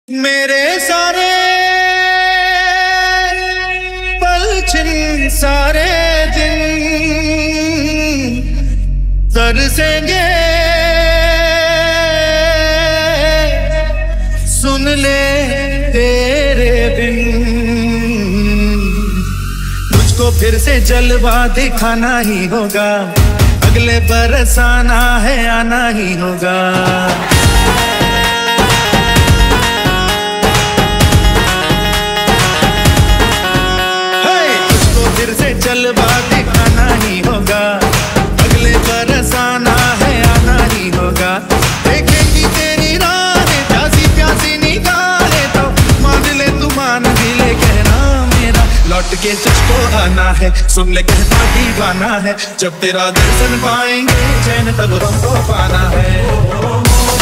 मेरे सारे पल छिन सारे दिन तरसेंगे, सुन ले तेरे बिन। मुझको फिर से जलवा दिखाना ही होगा, अगले बरस आना है आना ही होगा। फिर से जलवा दिखाना ही होगा, अगले बरस आना है आना ही होगा। देखेंगी तेरी राहें प्यासी प्यासी निगाहें, तो मान ले तू मान भी ले कहना मेरा, लौट के तुझको आना है, सुन ले कहता दीवाना है। जब तेरा दर्शन पाएंगे चैन तब हमको पाना है।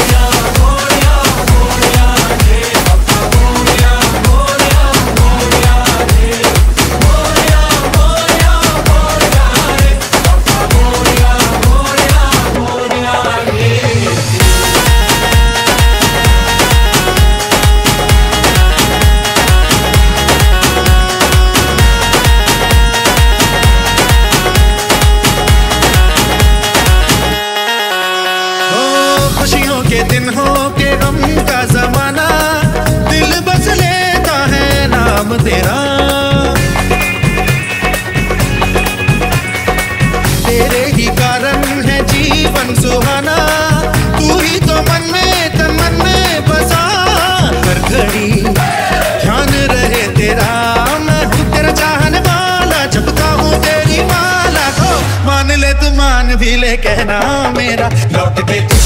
खुशियों के दिन हो के गम का जमाना, दिल बस लेता है नाम तेरा। तेरे ही कारण है जीवन सुहाना, तू ही तो मन में तन मन में बसा। हर घड़ी ध्यान रहे तेरा, मैं हूँ तेरा चाहने वाला, जपता हूँ तेरी माला को। मान ले तू मान भी ले कहना मेरा, लौट के